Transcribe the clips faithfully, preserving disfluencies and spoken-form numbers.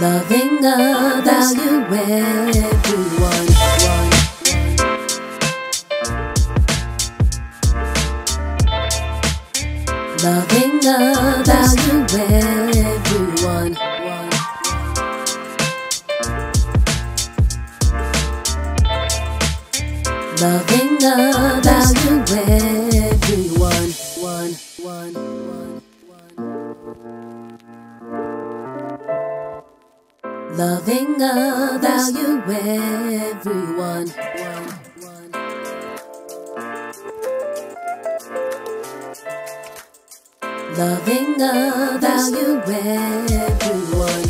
Loving a value everyone. Loving a value everyone. Loving a value everyone. One, one, one, one. Loving a value everyone. One, one. Loving a value everyone.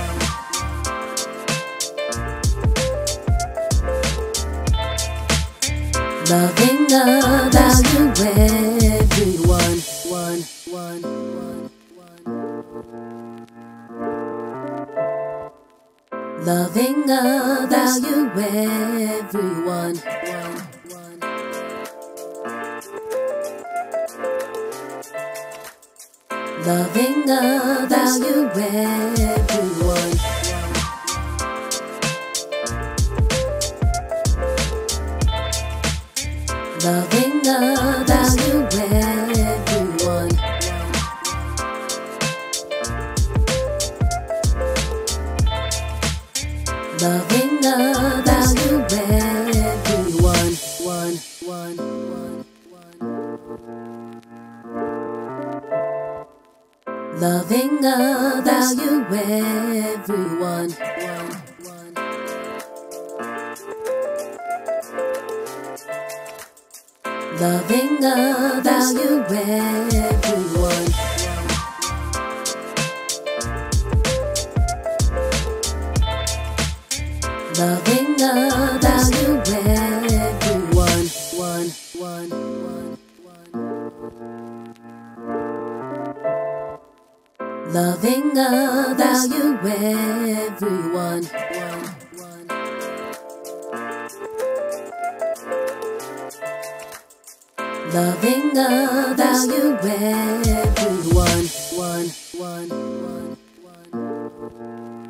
Loving a value everyone. One, one, one, one. Loving a value everyone. One, one. Loving a value everyone. Loving a value everyone. Loving a value everyone. One, one, one, one. Loving a value everyone. One, one. Loving a value everyone. Loving a value everyone. One, one, one, one. Loving a value everyone. One, one. Loving a value everyone. One, one, one, one.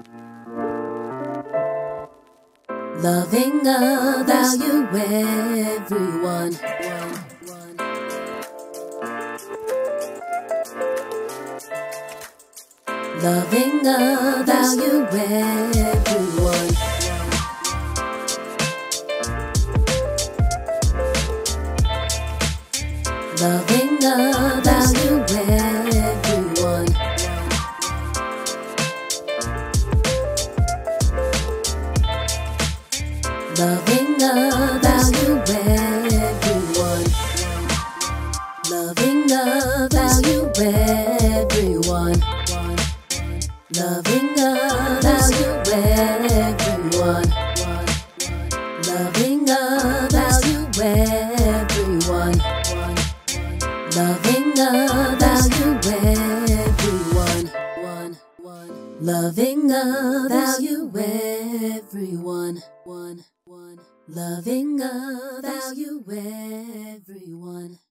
Loving a value everyone. One, one. Loving a value everyone. Loving a value everyone. Loving a value everyone. Loving a value everyone. Loving a value everyone. Loving a value everyone. Loving a value everyone. One, one. Loving a value everyone. One, one. Loving a value everyone.